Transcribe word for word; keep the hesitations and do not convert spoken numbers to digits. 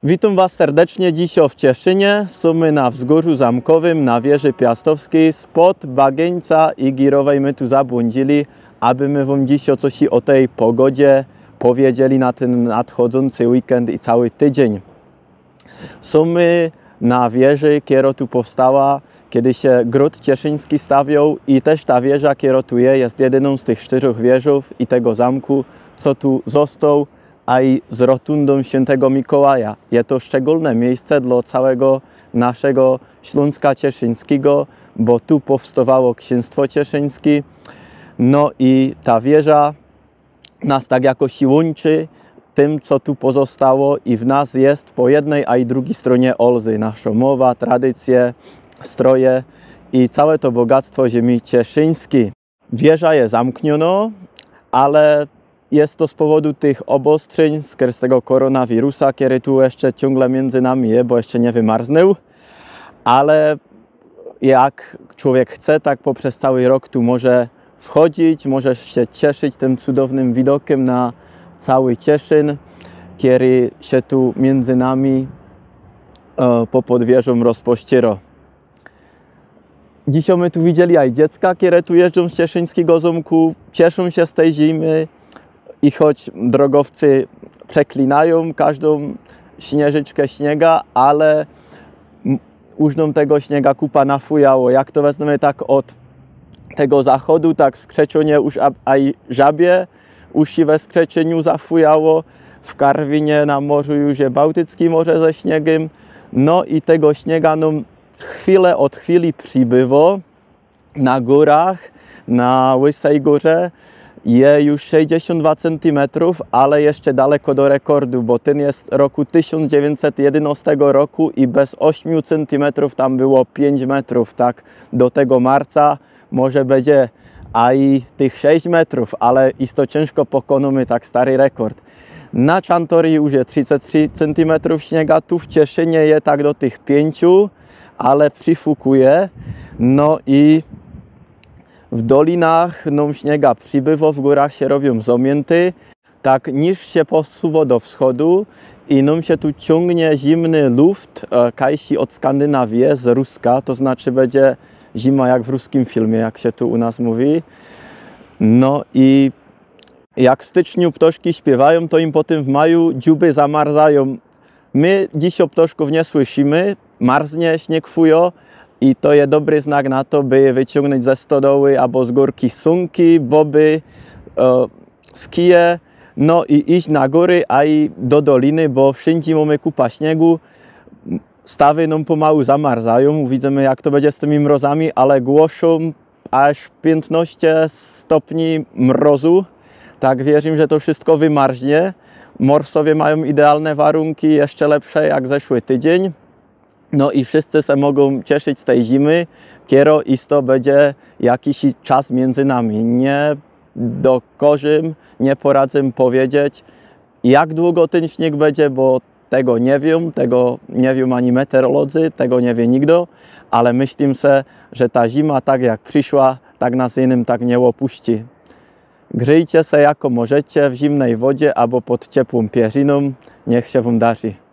Witam Was serdecznie dzisiaj w Cieszynie. Są na wzgórzu zamkowym na wieży Piastowskiej. Spod Bagieńca i Girowej my tu zabłądzili, aby my Wam dzisiaj coś o tej pogodzie powiedzieli na ten nadchodzący weekend i cały tydzień. Są my na wieży, która tu powstała, kiedy się Gród Cieszyński stawiał, i też ta wieża, która tu jest, jest jedyną z tych czterech wieżów i tego zamku, co tu został, a i z rotundą Świętego Mikołaja. Jest to szczególne miejsce dla całego naszego Śląska Cieszyńskiego, bo tu powstawało Księstwo Cieszyńskie. No i ta wieża nas tak jakoś łączy tym, co tu pozostało, i w nas jest po jednej, a i drugiej stronie Olzy nasza mowa, tradycje, stroje i całe to bogactwo ziemi cieszyńskiej. Wieża jest zamkniona, ale jest to z powodu tych obostrzeń z tego koronawirusa, który tu jeszcze ciągle między nami jest, bo jeszcze nie wymarznął. Ale jak człowiek chce, tak poprzez cały rok tu może wchodzić, może się cieszyć tym cudownym widokiem na cały Cieszyn, który się tu między nami e, po podwieżą rozpościera. Dzisiaj my tu widzieli aj dziecka, które tu jeżdżą z cieszyńskiego zamku, cieszą się z tej zimy. I choć drogowcy przeklinają każdą śnieżyczkę śniega, ale użną tego śniega kupa nafujało. Jak to wezmemy tak od tego zachodu, tak w Skrzeczonie już a i żabie usiwe Skrzeczeniu zafujało. W Karwinie na morzu już jest Bałtyckie Morze ze śniegiem. No i tego śniega no, chwilę od chwili przybywa. Na górach, na Łysej Górze jest już sześćdziesiąt dwa centymetry, ale jeszcze daleko do rekordu, bo ten jest roku tysiąc dziewięćset jedenastego roku i bez ośmiu centymetrów tam było pięć metrów. Tak do tego marca może będzie a i tych sześć metrów, ale isto ciężko pokonamy tak stary rekord. Na Czantorii już jest trzydzieści trzy centymetry śniega, tu w Cieszynie jest tak do tych pięciu, ale przyfukuje. No i w dolinach no, śniega przybywa, w górach się robią zamięty. Tak niż się posuwa do wschodu i nam się tu ciągnie zimny luft, e, kajsi od Skandynawii, z Ruska, to znaczy będzie zima jak w ruskim filmie, jak się tu u nas mówi. No i jak w styczniu ptoszki śpiewają, to im potem w maju dziuby zamarzają. My dziś o ptoszków nie słyszymy, marznie, śnieg fujo. I to jest dobry znak na to, by wyciągnąć ze stodoły albo z górki sunki, boby, e, skije, no i iść na góry, a i do doliny, bo wszędzie mamy kupa śniegu. Stawy nam pomału zamarzają, widzimy jak to będzie z tymi mrozami, ale głoszą aż piętnaście stopni mrozu. Tak wierzę, że to wszystko wymarznie. Morsowie mają idealne warunki, jeszcze lepsze jak zeszły tydzień. No i wszyscy się mogą cieszyć z tej zimy, kiero isto będzie jakiś czas między nami. Nie dokorzym, nie poradzę powiedzieć, jak długo ten śnieg będzie, bo tego nie wiem, tego nie wiem ani meteorolodzy, tego nie wie nikt, ale myślę sobie, że ta zima tak jak przyszła, tak nas innym tak nie opuści. Grzejcie się jako możecie w zimnej wodzie albo pod ciepłą pierzyną, niech się Wam darzy.